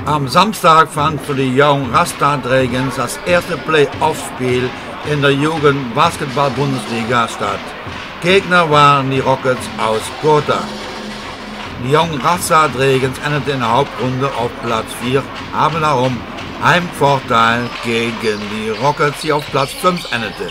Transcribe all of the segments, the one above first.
Am Samstag fand für die Young Rasta Dragons das erste Playoff-Spiel in der Jugend-Basketball-Bundesliga statt. Gegner waren die Rockets aus Gotha. Die Young Rasta Dragons endeten in der Hauptrunde auf Platz 4, haben darum Heimvorteil gegen die Rockets, die auf Platz 5 endete.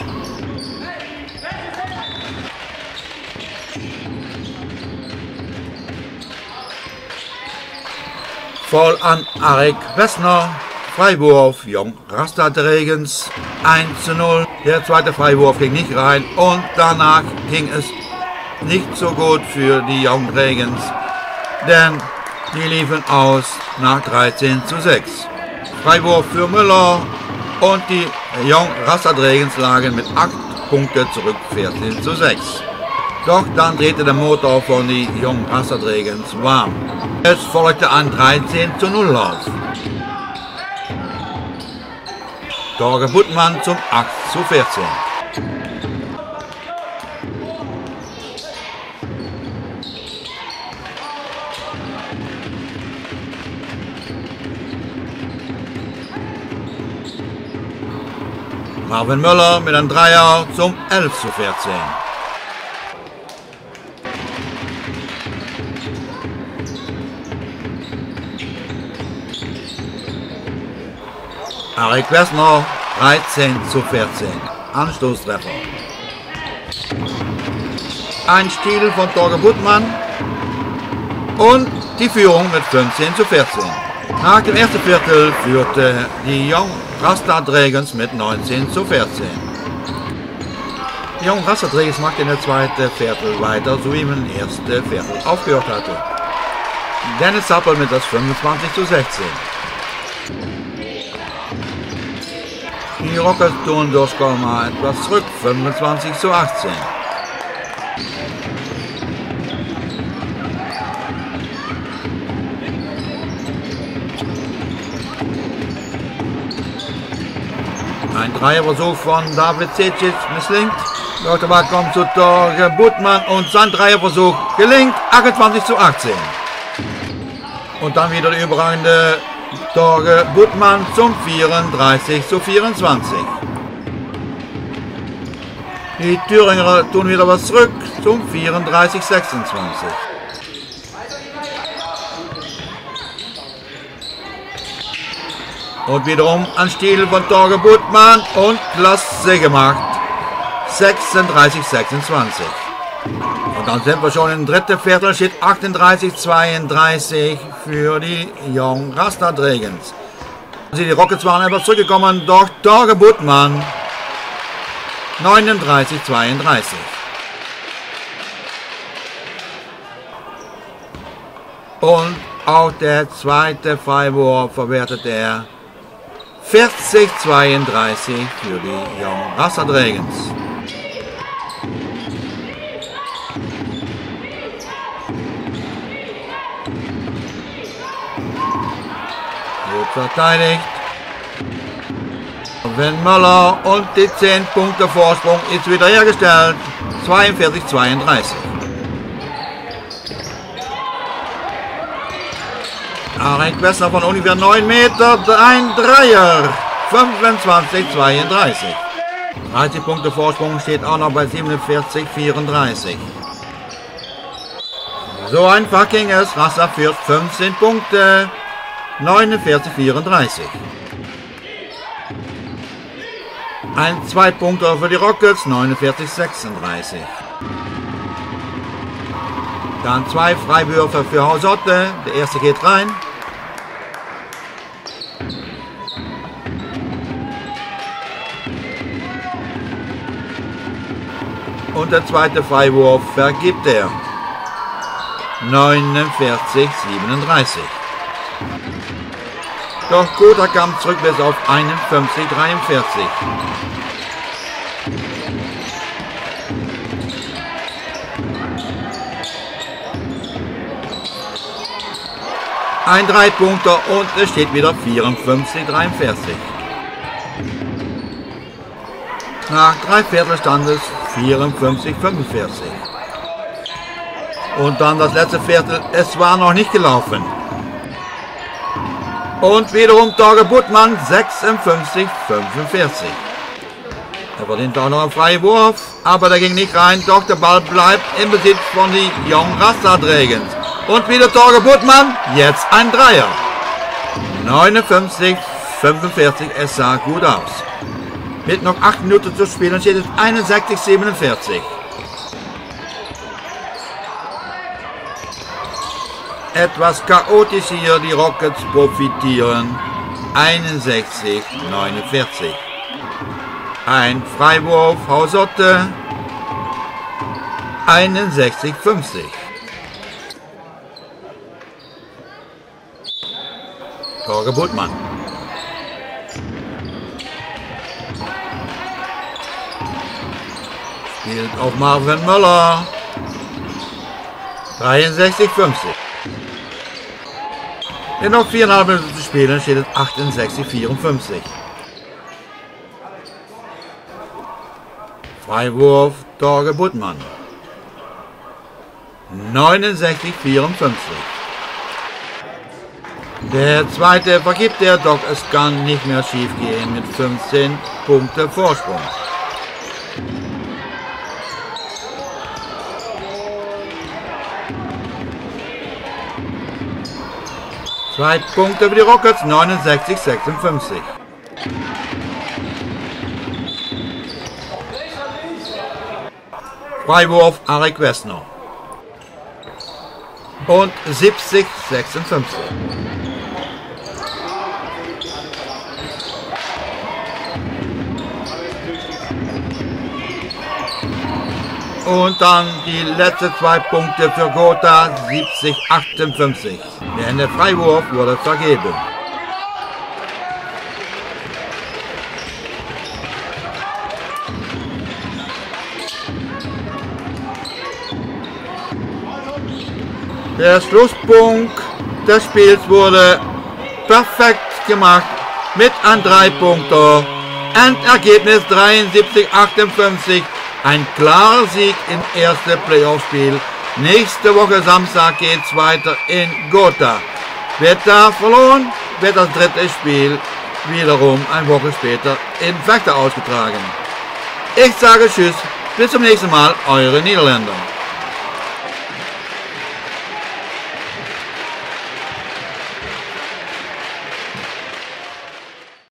Voll an Arek Wessner, Freiwurf, Young Rasta Dragons 1:0. Der zweite Freiwurf ging nicht rein und danach ging es nicht so gut für die Young Dragons, denn die liefen aus nach 13:6. Freiwurf für Müller und die Young Rasta Dragons lagen mit 8 Punkten zurück, 14:6. Doch dann drehte der Motor von die Young Rasta Dragons warm. Es folgte ein 13:0 Lauf. Torge Buttmann zum 8:14. Marvin Müller mit einem Dreier zum 11:14. Arek Wessner 13:14. Anstoßtreffer. Ein Steal von Torge Buttmann und die Führung mit 15:14. Nach dem ersten Viertel führte die Young Rasta Dragons mit 19:14. Die Young Rasta Dragons machte in der zweiten Viertel weiter, so wie man im ersten Viertel aufgehört hatte. Dennis Zappel mit das 25:16. Die Rockets tun durch Colmar etwas zurück, 25:18. Ein Dreierversuch von David Cecic misslingt. Der Ball kommt zu Torge Buttmann und sein Dreierversuch gelingt, 28:18. Und dann wieder der überragende Torge Buttmann zum 34:24. Die Thüringer tun wieder was zurück zum 34:26. Und wiederum ein Stil von Torge Buttmann und klasse gemacht. 36:26. Und dann sind wir schon im dritten Viertel, steht 38:32 für die Young Rasta Dragons. Die Rockets waren etwas zurückgekommen, doch Torge Buttmann 39:32. Und auch der zweite Freiwurf verwertet er. 40:32 für die Young Rasta Dragons. Gut verteidigt. Wenn Möller und die 10 Punkte Vorsprung ist wiederhergestellt. 42:32. Arek Wessner von ungefähr 9 Meter, ein Dreier, 25:32. 30 Punkte Vorsprung steht auch noch bei 47:34. So einfach ging es, Rasta führt 15 Punkte, 49:34. Ein Zweitpunkter für die Rockets, 49:36. Dann 2 Freiwürfe für Hausotte, der erste geht rein. Und der zweite Freiwurf vergibt er. 49:37. Doch Gotha kam zurück bis auf 51:43. Ein 3-Punkter und es steht wieder 54:43. Nach 3 Viertel stand es 54:45. Und dann das letzte Viertel, es war noch nicht gelaufen. Und wiederum Torge Buttmann 56, 45. Er verdient auch noch einen Freiwurf, aber der ging nicht rein, doch der Ball bleibt im Besitz von den Young Rastad Regens. Und wieder Torge Buttmann, jetzt ein Dreier. 59, 45, es sah gut aus. Mit noch 8 Minuten zu spielen steht es 61, 47. Etwas chaotisch hier, die Rockets profitieren. 61, 49. Ein Freiwurf, Hausotte. 61, 50. Torge Buttmann. Spielt auf Marvin Möller. 63, 50. In noch 4,5 Minuten zu spielen steht es 68, 54. Freiwurf Torge Buttmann. 69, 54. Der zweite vergibt er, doch es kann nicht mehr schief gehen mit 15 Punkte Vorsprung. Zwei Punkte für die Rockets, 69, 56. Freiwurf Arek Wessner. Und 70, 56. Und dann die letzten 2 Punkte für Gotha, 70, 58. Der Freiwurf wurde vergeben. Der Schlusspunkt des Spiels wurde perfekt gemacht mit einem 3-Punkter. Endergebnis 73, 58. Ein klarer Sieg im ersten Playoff-Spiel. Nächste Woche Samstag geht es weiter in Gotha. Wird da verloren, wird das dritte Spiel wiederum eine Woche später in Vechta ausgetragen. Ich sage Tschüss, bis zum nächsten Mal, eure Niederländer.